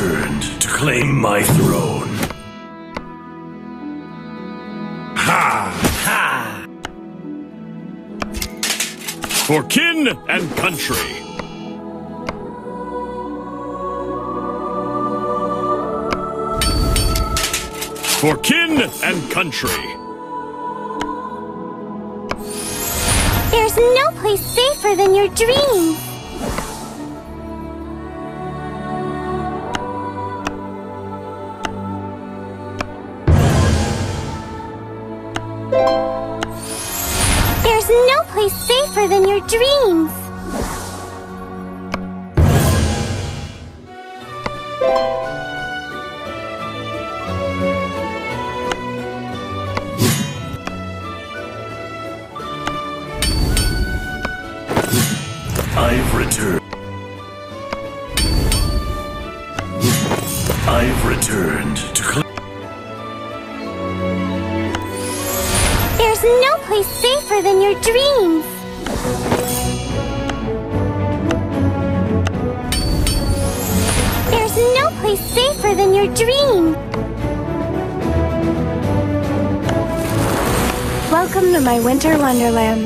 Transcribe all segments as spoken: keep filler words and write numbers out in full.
returned to claim my throne. Ha! Ha! For kin and country. For kin and country. There's no place safer than your dreams. There's no place safer than your dreams. I've returned. I've returned to claim. There's no place safer than your dreams. There's no place safer than your dreams. Welcome to my winter wonderland.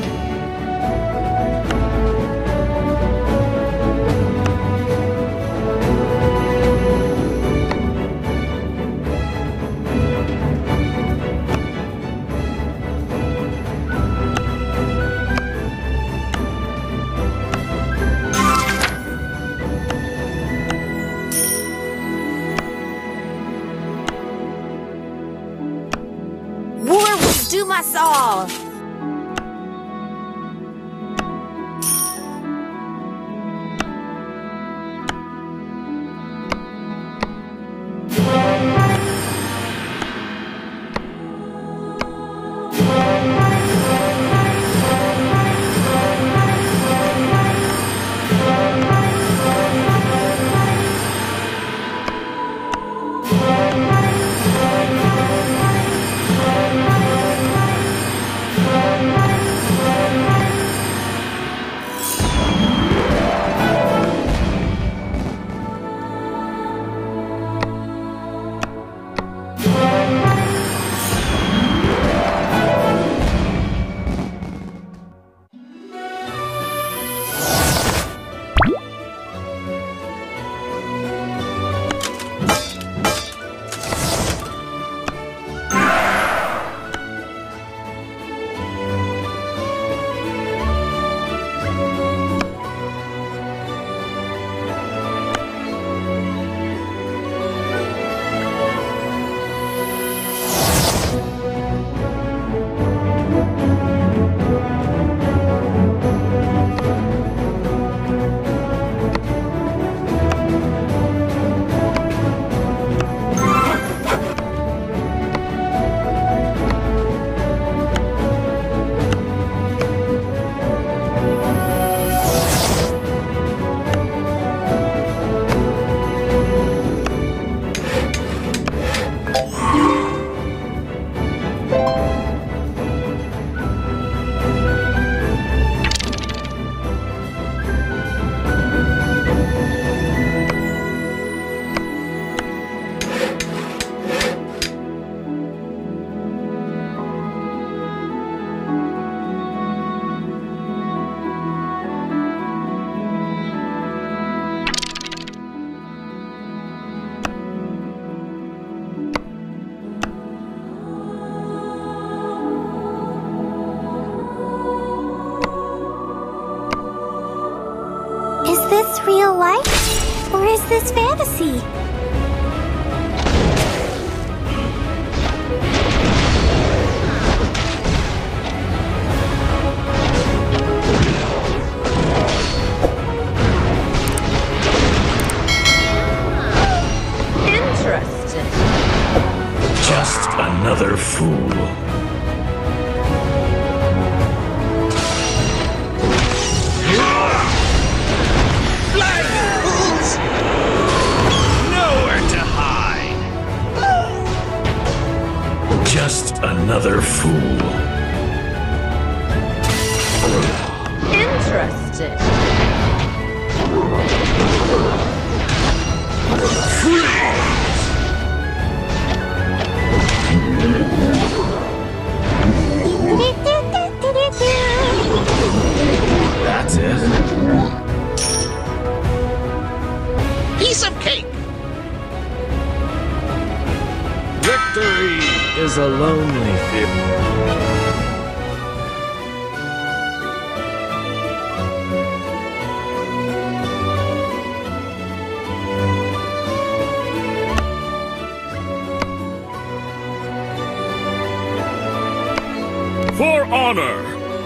War will doom us all! Is this real life, or is this fantasy? Interesting. Just another fool. No That's it. Piece of cake. Victory is a lonely feeling. For honor!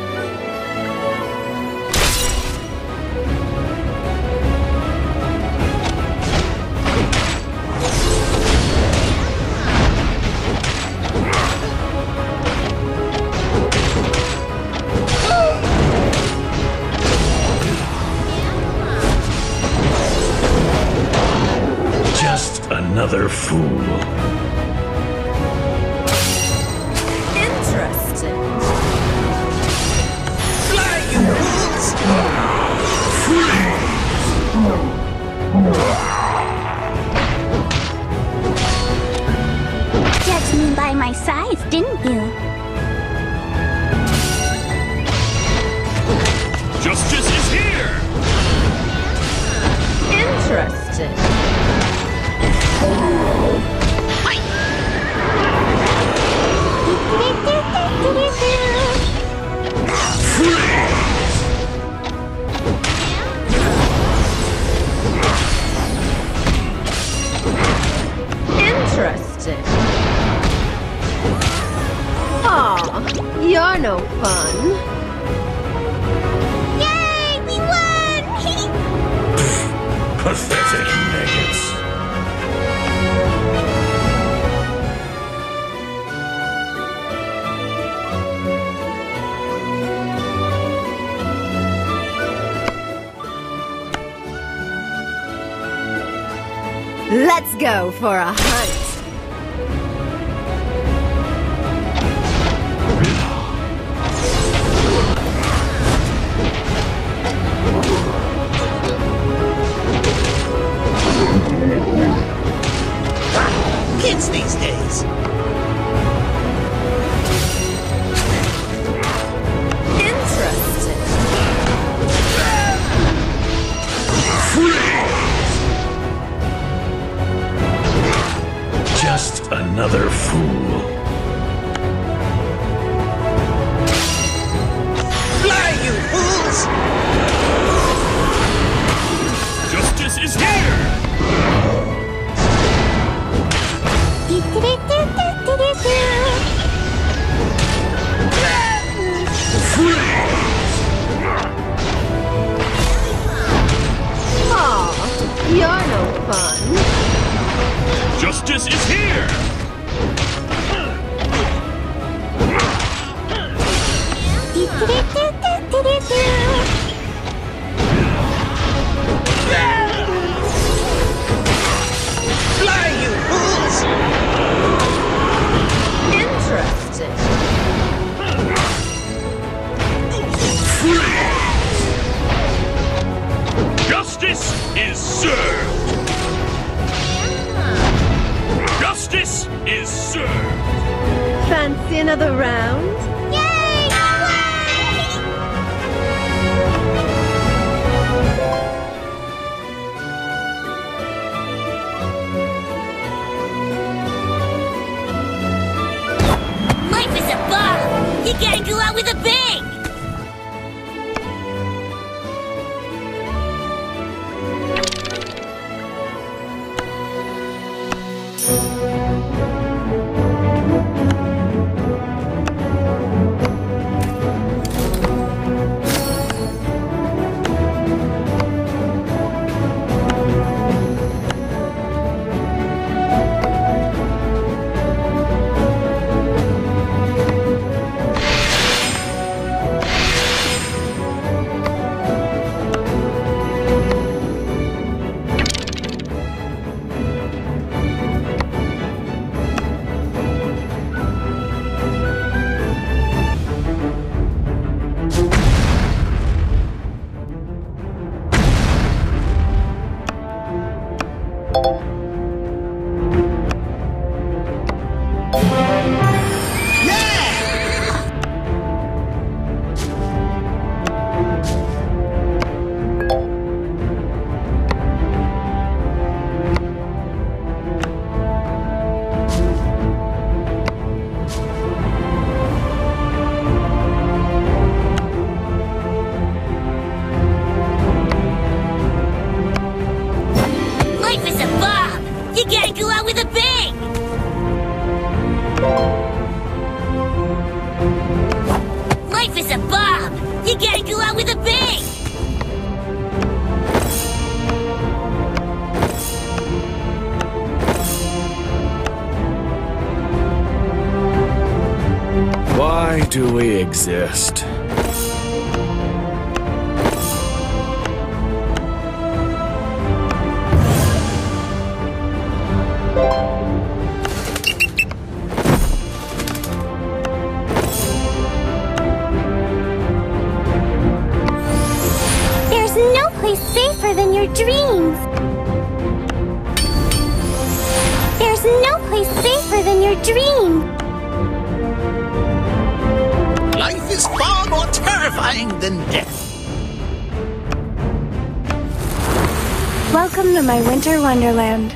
Just another fool. Interesting. Fly, you fools! Judged me by my size, didn't you? Justice is here! Interesting. Interesting. Aw, you're no fun. Yay! We won! Pathetic maggots. Let's go for a hunt. Kids these days. Interesting. Just another fool. Fly, you fools! Justice is here! Aw, you're no fun. Justice is here! Fly, you fools! Interesting. Justice is served! Justice is served! Fancy another round? Yay! Life is a ball! You gotta go out with a bang! is a bomb! You gotta go out with a bang! Why do we exist? There's no place safer than your dreams. There's no place safer than your dreams. Life is far more terrifying than death. Welcome to my winter wonderland.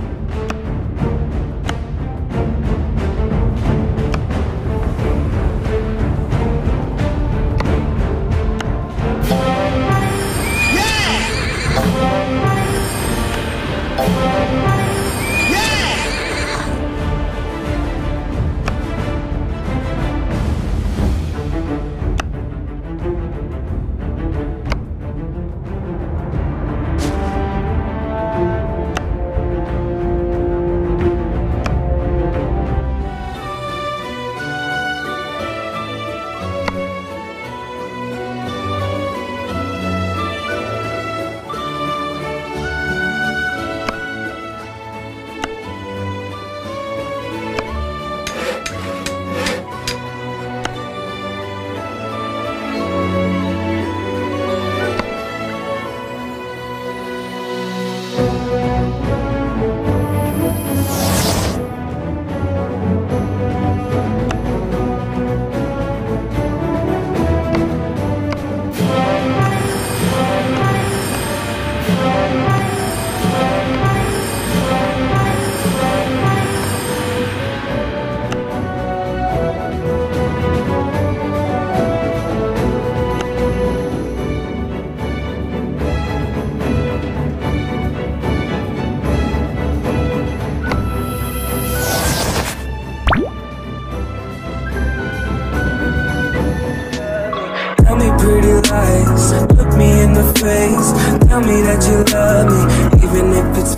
Tell me pretty lies, look me in the face. Tell me that you love me, even if it's